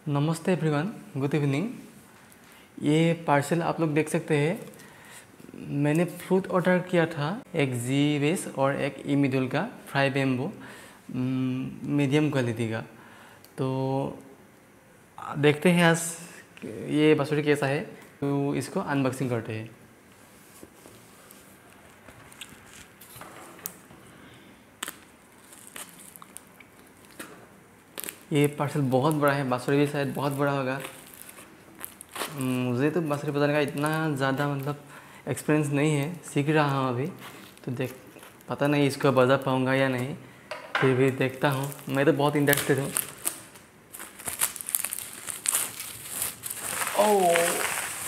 नमस्ते everyone, good evening. ये parcel आप लोग देख सकते हैं। मैंने फ्रूट ऑर्डर किया था, एक जी वेस और एक ई मिडुल का फ्राई बेम्बो मीडियम क्वालिटी का। तो देखते हैं आज ये बांसुरी कैसा है, तो इसको अनबॉक्सिंग करते हैं। ये पार्सल बहुत बड़ा है, बांसुरी भी शायद बहुत बड़ा होगा। मुझे तो बांसुरी बजाने का इतना ज़्यादा एक्सपीरियंस नहीं है, सीख रहा हूँ अभी। तो पता नहीं इसको बजा पाऊँगा या नहीं, फिर भी देखता हूँ। मैं तो बहुत इंटरेस्टेड हूँ। ओह,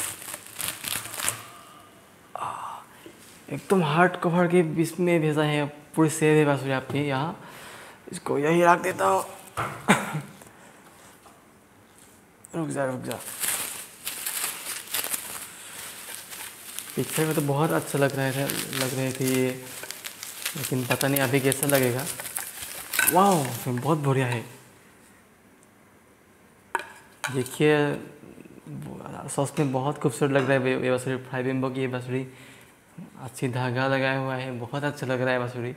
एकदम हार्ड कवर के बीच में भेजा है, पूरी सेव है बांसुरी आपकी यहाँ। इसको यही रख देता हूँ। रुक जा। पिक्चर में तो बहुत अच्छा लग रहे थे ये, लेकिन पता नहीं अभी कैसा लगेगा। वाह, बहुत बढ़िया है। देखिए, सॉस में बहुत खूबसूरत लग रहा है ये बांसुरी, फ्राई बेम्बो की ये बांसुरी। अच्छी धागा लगाया हुआ है, बहुत अच्छा लग रहा है बांसुरी।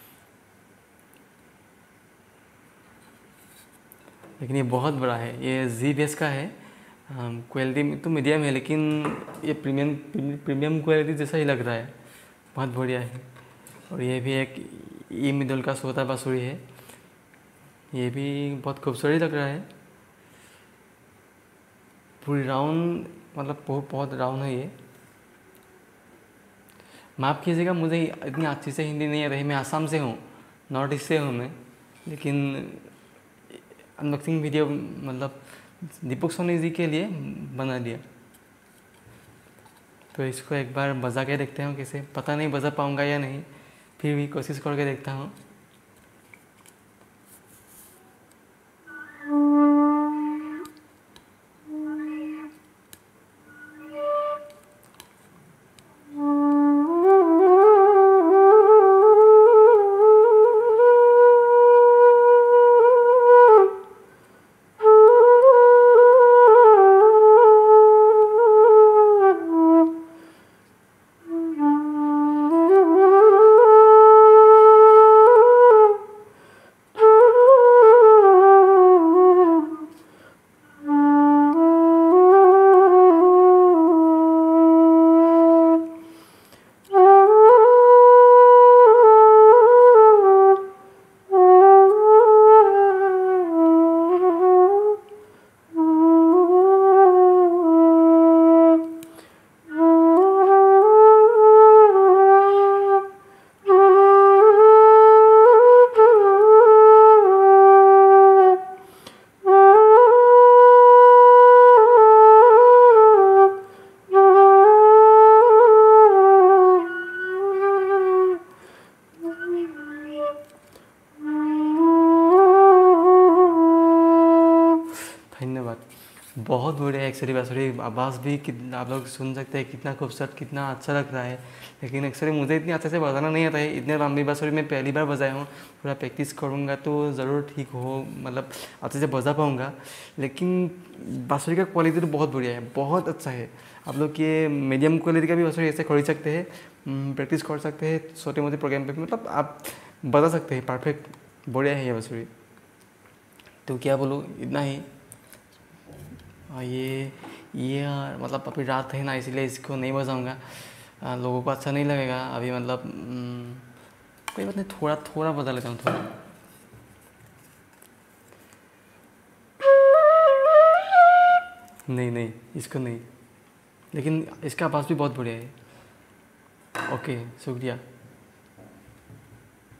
लेकिन ये बहुत बड़ा है, ये जी बेस का है। क्वालिटी तो मीडियम है, लेकिन ये प्रीमियम क्वालिटी जैसा ही लग रहा है। बहुत बढ़िया है। और ये भी एक ई मिडल का सोता बांसुरी है, ये भी बहुत खूबसूरत लग रहा है। पूरी राउंड, बहुत राउंड है ये। माफ़ कीजिएगा, मुझे इतनी अच्छी से हिंदी नहीं आ रही। मैं आसाम से हूँ, नॉर्थ ईस्ट से हूँ मैं। लेकिन अनबॉक्सिंग वीडियो दीपक सोनी जी के लिए बना दिया। तो इसको एक बार बजा के देखते हैं कैसे। पता नहीं बजा पाऊँगा या नहीं, फिर भी कोशिश करके देखता हूँ। धन्यवाद। बहुत बढ़िया एक्चुअली बांसुरी, आवाज़ भी आप लोग सुन सकते हैं कितना खूबसूरत, कितना अच्छा लग रहा है। लेकिन एक्चुअली मुझे इतनी अच्छे से बजाना नहीं आता है। इतने लंबी बांसुरी मैं पहली बार बजाया हूँ। थोड़ा प्रैक्टिस करूँगा तो ज़रूर ठीक हो, अच्छे से बजा पाऊँगा। लेकिन बांसुरी का क्वालिटी तो बहुत बढ़िया है, बहुत अच्छा है। आप लोग ये मीडियम क्वालिटी का भी बांसुरी ऐसे खरीद सकते हैं, प्रैक्टिस कर सकते हैं छोटे मोटे प्रोग्राम पर, आप बजा सकते हैं। परफेक्ट बढ़िया है ये बांसुरी। तो क्या बोलूँ, इतना ही। ये अभी रात है ना, इसलिए इसको नहीं बजाऊंगा। लोगों को अच्छा नहीं लगेगा अभी। कोई बात नहीं, थोड़ा बजा लेता हूँ थोड़ा। नहीं, इसको नहीं, लेकिन इसका आवाज़ भी बहुत बढ़िया है। ओके, शुक्रिया।